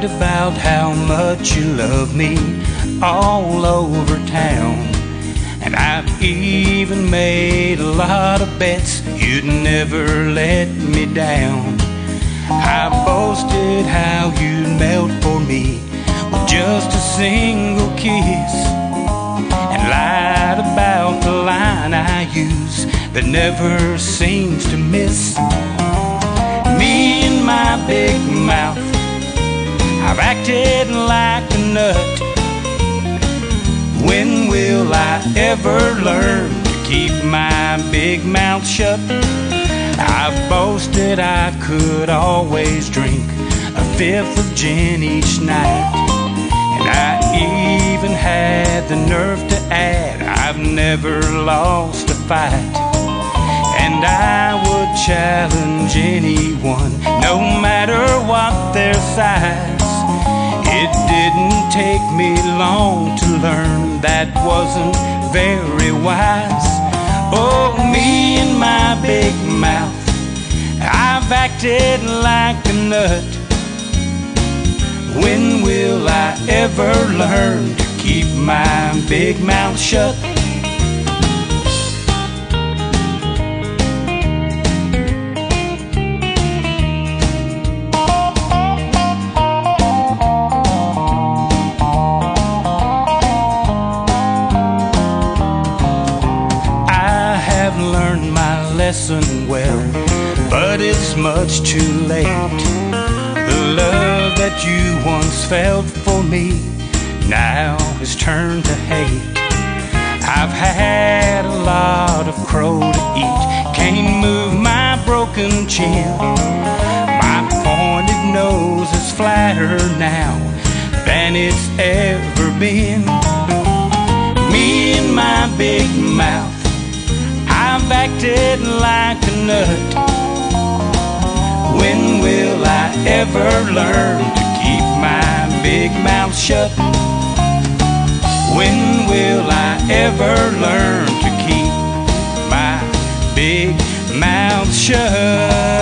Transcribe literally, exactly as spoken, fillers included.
bragged about how much you love me all over town. And I've even made a lot of bets you'd never let me down. I boasted how you'd melt for me with just a single kiss, and lied about the line I use that never seems to miss. Me and my big mouth, I've acted like a nut. When will I ever learn to keep my big mouth shut? I've boasted I could always drink a fifth of gin each night, and I even had the nerve to add I've never lost a fight. And I would challenge anyone, no matter what their size. It didn't take me long to learn that wasn't very wise. Oh, me and my big mouth, I've acted like a nut. When will I ever learn to keep my big mouth shut? Learned my lesson well, but it's much too late. The love that you once felt for me now has turned to hate. I've had a lot of crow to eat, can't move my broken chin. My pointed nose is flatter now than it's ever been. Me and my big mouth, I've acted like a nut. When will I ever learn to keep my big mouth shut? When will I ever learn to keep my big mouth shut?